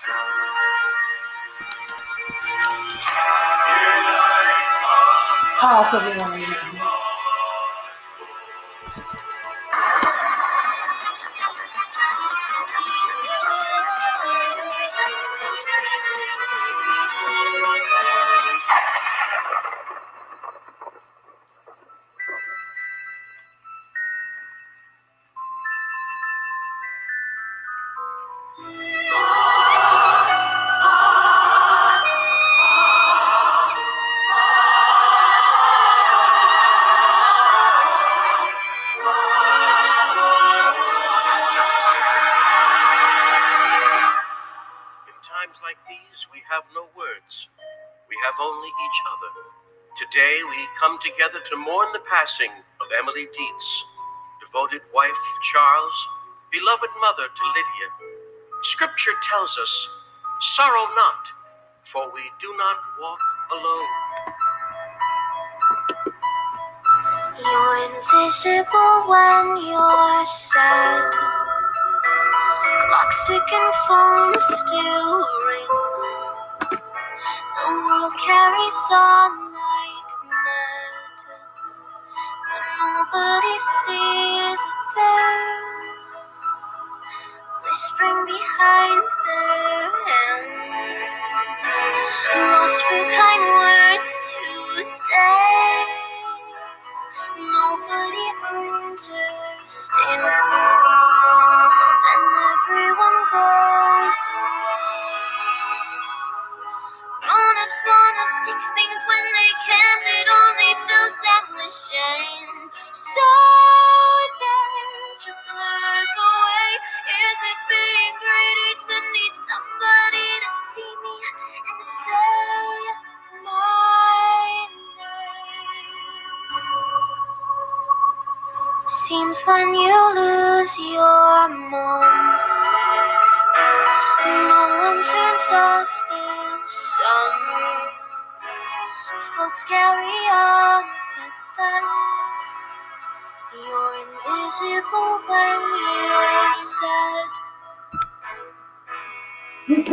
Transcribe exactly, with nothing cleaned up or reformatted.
Half of it on the times like these, we have no words. We have only each other. Today, we come together to mourn the passing of Emily Dietz, devoted wife of Charles, beloved mother to Lydia. Scripture tells us, sorrow not, for we do not walk alone. You're invisible when you're sad. Clocks tick and phones still ring. The world carries on like mad, but nobody sees a thing, whispering behind their hands, lost for kind words to say. Nobody understands, and everyone goes away. Grown-ups wanna fix things when they can't, it only fills them with shame. So they just look away. Is it being greedy to need somebody to see me and say my name? Seems when you lose your mom, no one turns off their song. Folks carry on, that's that. You're invisible when you're sad.